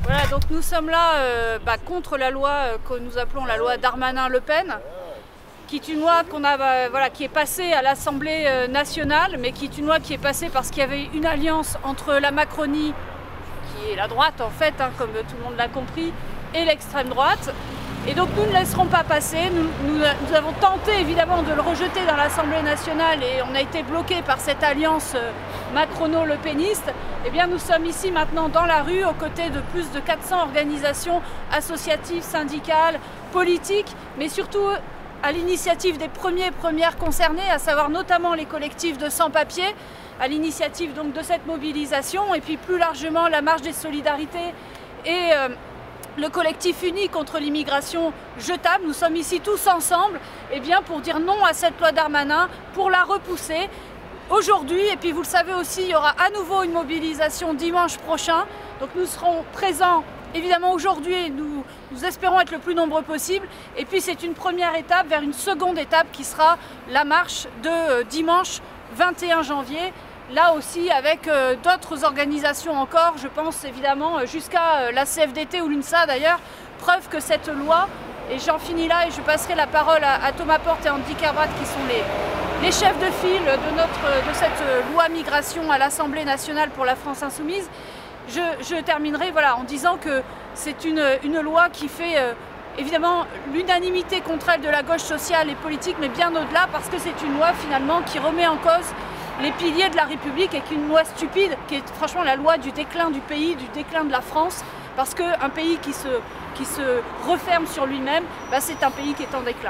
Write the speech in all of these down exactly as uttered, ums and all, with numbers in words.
Voilà, donc nous sommes là euh, bah, contre la loi euh, que nous appelons la loi Darmanin-Le Pen, qui est une loi qu'on a, bah, voilà, qui est passée à l'Assemblée euh, nationale, mais qui est une loi qui est passée parce qu'il y avait une alliance entre la Macronie, qui est la droite en fait, hein, comme tout le monde l'a compris, et l'extrême droite. Et donc nous ne laisserons pas passer, nous, nous, nous avons tenté évidemment de le rejeter dans l'Assemblée nationale et on a été bloqués par cette alliance euh, macrono-lepéniste. Eh bien nous sommes ici maintenant dans la rue aux côtés de plus de quatre cents organisations associatives, syndicales, politiques, mais surtout à l'initiative des premiers et premières concernés, à savoir notamment les collectifs de sans-papiers, à l'initiative donc de cette mobilisation et puis plus largement la marche des solidarités et euh, le collectif uni contre l'immigration jetable. Nous sommes ici tous ensemble eh bien, pour dire non à cette loi Darmanin, pour la repousser aujourd'hui. Et puis vous le savez aussi, il y aura à nouveau une mobilisation dimanche prochain. Donc nous serons présents évidemment aujourd'hui et nous, nous espérons être le plus nombreux possible. Et puis c'est une première étape vers une seconde étape qui sera la marche de euh, dimanche vingt et un janvier. Là aussi avec euh, d'autres organisations encore, je pense évidemment euh, jusqu'à euh, la C F D T ou l'UNSA d'ailleurs, preuve que cette loi, et j'en finis là et je passerai la parole à, à Thomas Porte et Andy Carbrath qui sont les, les chefs de file de, notre, de cette loi migration à l'Assemblée nationale pour la France insoumise. Je, je terminerai voilà, en disant que c'est une, une loi qui fait euh, évidemment l'unanimité contre elle de la gauche sociale et politique, mais bien au-delà parce que c'est une loi finalement qui remet en cause les piliers de la République et qu'une loi stupide, qui est franchement la loi du déclin du pays, du déclin de la France, parce qu'un pays qui se, qui se referme sur lui-même, bah c'est un pays qui est en déclin.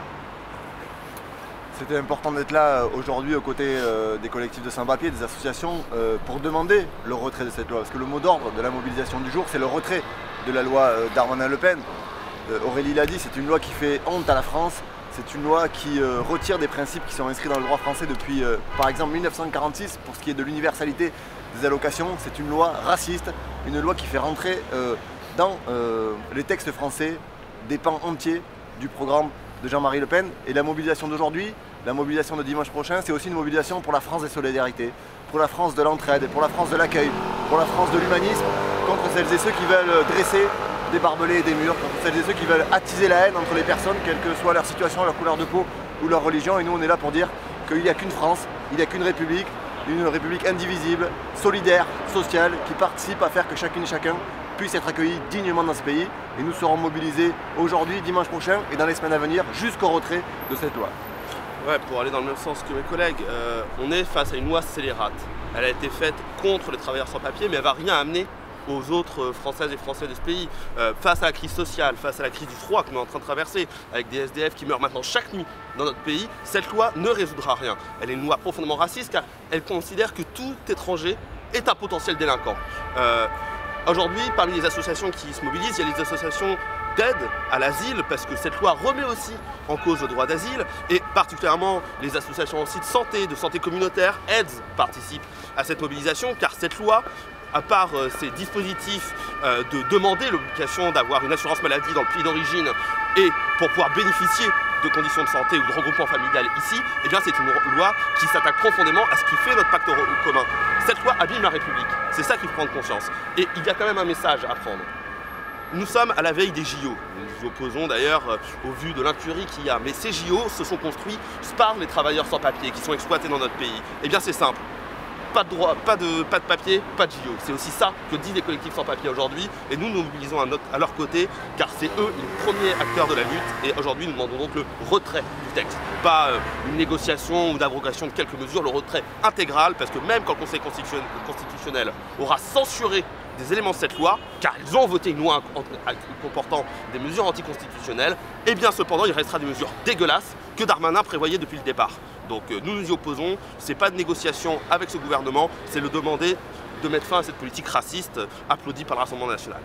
C'était important d'être là aujourd'hui aux côtés euh, des collectifs de sans-papiers, des associations, euh, pour demander le retrait de cette loi. Parce que le mot d'ordre de la mobilisation du jour, c'est le retrait de la loi euh, Darmanin-Le Pen. Euh, Aurélie l'a dit, c'est une loi qui fait honte à la France. C'est une loi qui euh, retire des principes qui sont inscrits dans le droit français depuis, euh, par exemple, mille neuf cent quarante-six, pour ce qui est de l'universalité des allocations. C'est une loi raciste, une loi qui fait rentrer euh, dans euh, les textes français des pans entiers du programme de Jean-Marie Le Pen. Et la mobilisation d'aujourd'hui, la mobilisation de dimanche prochain, c'est aussi une mobilisation pour la France des solidarités, pour la France de l'entraide, pour la France de l'accueil, pour la France de l'humanisme, contre celles et ceux qui veulent dresser des barbelés et des murs, contre celles et ceux qui veulent attiser la haine entre les personnes, quelle que soit leur situation, leur couleur de peau ou leur religion. Et nous, on est là pour dire qu'il n'y a qu'une France, il n'y a qu'une République, une République indivisible, solidaire, sociale, qui participe à faire que chacune et chacun puisse être accueilli dignement dans ce pays. Et nous serons mobilisés aujourd'hui, dimanche prochain et dans les semaines à venir jusqu'au retrait de cette loi. Ouais, pour aller dans le même sens que mes collègues, euh, on est face à une loi scélérate. Elle a été faite contre les travailleurs sans papier, mais elle ne va rien amener aux autres Françaises et Français de ce pays. Euh, face à la crise sociale, face à la crise du froid qu'on est en train de traverser, avec des S D F qui meurent maintenant chaque nuit dans notre pays, cette loi ne résoudra rien. Elle est une loi profondément raciste car elle considère que tout étranger est un potentiel délinquant. Euh, Aujourd'hui, parmi les associations qui se mobilisent, il y a les associations d'aide à l'asile, parce que cette loi remet aussi en cause le droit d'asile, et particulièrement les associations aussi de santé, de santé communautaire, A I D S, participent à cette mobilisation, car cette loi, à part euh, ces dispositifs euh, de demander l'obligation d'avoir une assurance maladie dans le pays d'origine et pour pouvoir bénéficier de conditions de santé ou de regroupement familial ici, eh bien c'est une loi qui s'attaque profondément à ce qui fait notre pacte commun. Cette loi abîme la République, c'est ça qu'il faut prendre conscience. Et il y a quand même un message à prendre. Nous sommes à la veille des J O. Nous nous opposons d'ailleurs au vu de l'incurie qu'il y a. Mais ces J O se sont construits par les travailleurs sans papier qui sont exploités dans notre pays. Eh bien c'est simple. Pas de droit, pas de, pas de papier, pas de J O. C'est aussi ça que disent les collectifs sans papier aujourd'hui. Et nous nous mobilisons à, notre, à leur côté, car c'est eux les premiers acteurs de la lutte. Et aujourd'hui, nous demandons donc le retrait du texte. Pas euh, une négociation ou d'abrogation de quelques mesures, le retrait intégral, parce que même quand le Conseil constitutionnel aura censuré des éléments de cette loi, car ils ont voté une loi comportant des mesures anticonstitutionnelles, et bien cependant il restera des mesures dégueulasses que Darmanin prévoyait depuis le départ. Donc euh, nous nous y opposons, c'est pas de négociation avec ce gouvernement, c'est le demander de mettre fin à cette politique raciste applaudie par le Rassemblement national.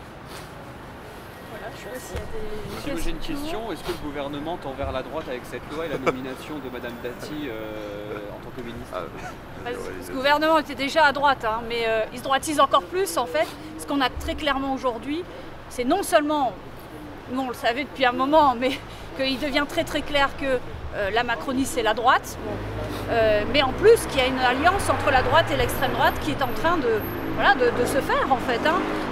Voilà, je sais pas s'il y a des Moi j'ai une question, est-ce que le gouvernement tend vers la droite avec cette loi et la nomination de Madame Dati euh, en tant que ministre? ah, Ce gouvernement était déjà à droite, hein, mais euh, il se droitise encore plus en fait. Ce qu'on a très clairement aujourd'hui, c'est non seulement, nous on le savait depuis un moment, mais qu'il devient très très clair que euh, la Macronie c'est la droite, bon. euh, mais en plus qu'il y a une alliance entre la droite et l'extrême droite qui est en train de, voilà, de, de se faire en fait. Hein.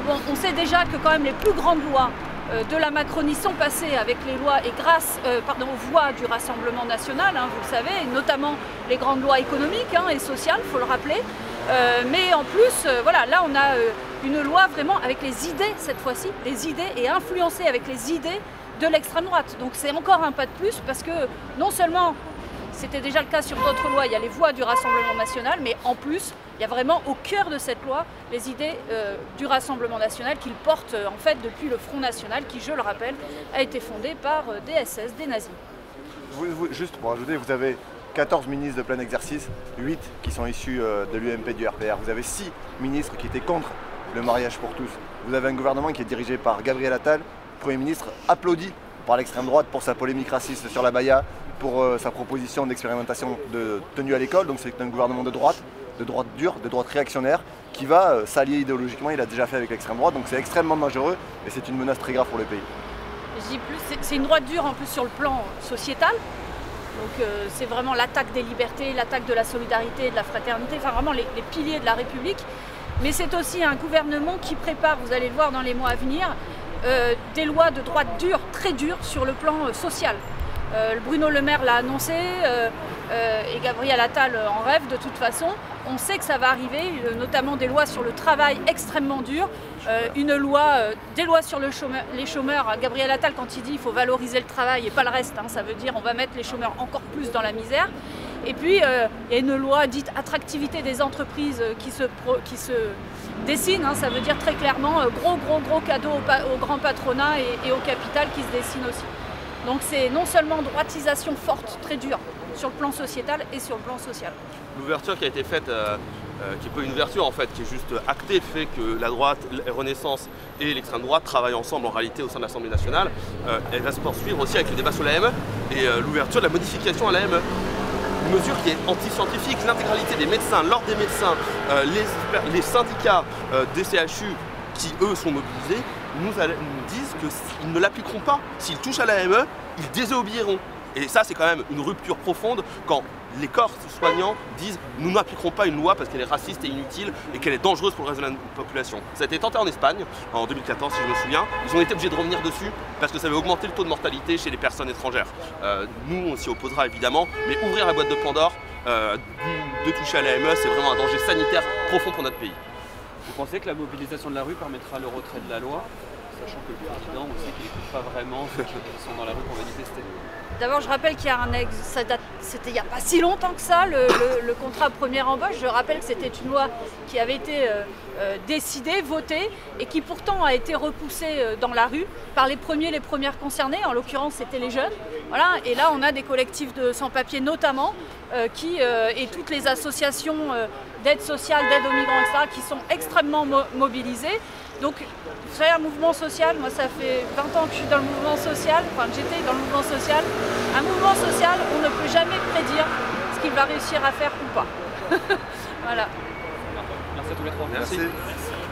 bon, on sait déjà que quand même les plus grandes lois euh, de la Macronie sont passées avec les lois et grâce euh, pardon, aux voix du Rassemblement national, hein, vous le savez, et notamment les grandes lois économiques hein, et sociales, il faut le rappeler. Euh, mais en plus, euh, voilà, là on a euh, une loi vraiment avec les idées cette fois-ci, les idées et influencée avec les idées de l'extrême droite. Donc c'est encore un pas de plus parce que non seulement c'était déjà le cas sur d'autres lois, il y a les voix du Rassemblement national, mais en plus, il y a vraiment au cœur de cette loi les idées euh, du Rassemblement national qu'il porte euh, en fait depuis le Front national qui, je le rappelle, a été fondé par euh, des S S, des nazis. Vous, vous, juste pour ajouter, vous avez quatorze ministres de plein exercice, huit qui sont issus euh, de l'U M P du R P R. Vous avez six ministres qui étaient contre le mariage pour tous. Vous avez un gouvernement qui est dirigé par Gabriel Attal, Premier ministre, applaudi par l'extrême droite pour sa polémique raciste sur la baya, pour euh, sa proposition d'expérimentation de tenue à l'école. Donc c'est un gouvernement de droite, de droite dure, de droite réactionnaire, qui va euh, s'allier idéologiquement, il l'a déjà fait avec l'extrême droite, donc c'est extrêmement dangereux et c'est une menace très grave pour le pays. Je dis plus, c'est une droite dure en plus sur le plan sociétal, donc euh, c'est vraiment l'attaque des libertés, l'attaque de la solidarité, de la fraternité, enfin vraiment les, les piliers de la République, mais c'est aussi un gouvernement qui prépare, vous allez le voir dans les mois à venir, euh, des lois de droite dure, très dures sur le plan euh, social. Euh, Bruno Le Maire l'a annoncé euh, euh, et Gabriel Attal en rêve de toute façon. On sait que ça va arriver, euh, notamment des lois sur le travail extrêmement dures, euh, une loi, euh, des lois sur le chômeur, les chômeurs. Gabriel Attal, quand il dit qu'il faut valoriser le travail et pas le reste, hein, ça veut dire on va mettre les chômeurs encore plus dans la misère. Et puis euh, il y a une loi dite attractivité des entreprises euh, qui, se pro, qui se dessine, hein, ça veut dire très clairement euh, gros gros gros cadeau au, au grand patronat et, et au capital qui se dessine aussi. Donc c'est non seulement droitisation forte, très dure, sur le plan sociétal et sur le plan social. L'ouverture qui a été faite, euh, euh, qui n'est pas une ouverture en fait, qui est juste actée, fait que la droite, la Renaissance et l'extrême droite travaillent ensemble en réalité au sein de l'Assemblée nationale. Euh, elle va se poursuivre aussi avec le débat sur l'A M E et euh, l'ouverture de la modification à l'A M E. Une mesure qui est anti-scientifique, l'intégralité des médecins, l'ordre des médecins, euh, les, les syndicats euh, des C H U qui eux sont mobilisés, nous, nous disent qu'ils ne l'appliqueront pas. S'ils touchent à l'A M E, ils désobéiront. Et ça, c'est quand même une rupture profonde quand les corps soignants disent « nous n'appliquerons pas une loi parce qu'elle est raciste et inutile et qu'elle est dangereuse pour le reste de la population ». Ça a été tenté en Espagne, en deux mille quatorze si je me souviens. Ils ont été obligés de revenir dessus parce que ça avait augmenté le taux de mortalité chez les personnes étrangères. Euh, nous, on s'y opposera évidemment, mais ouvrir la boîte de Pandore, euh, de toucher à l'A M E, c'est vraiment un danger sanitaire profond pour notre pays. Vous pensez que la mobilisation de la rue permettra le retrait de la loi, sachant que le président, on sait qu'il n'écoute pas vraiment ceux qui sont dans la rue pour manifester? D'abord, je rappelle qu'il y a un ex, ça date, c'était il n'y a pas si longtemps que ça, le, le, le contrat première embauche. Je rappelle que c'était une loi qui avait été euh, euh, décidée, votée, et qui pourtant a été repoussée euh, dans la rue par les premiers, les premières concernées. En l'occurrence, c'était les jeunes. Voilà. Et là, on a des collectifs de sans-papiers notamment, euh, qui euh, et toutes les associations euh, d'aide sociale, d'aide aux migrants, et cetera, qui sont extrêmement mo mobilisées. Donc, vous savez, un mouvement social, moi ça fait vingt ans que je suis dans le mouvement social, enfin que j'étais dans le mouvement social. Un mouvement social, on ne peut jamais prédire ce qu'il va réussir à faire ou pas. Voilà. Merci à tous les trois. Merci. Merci.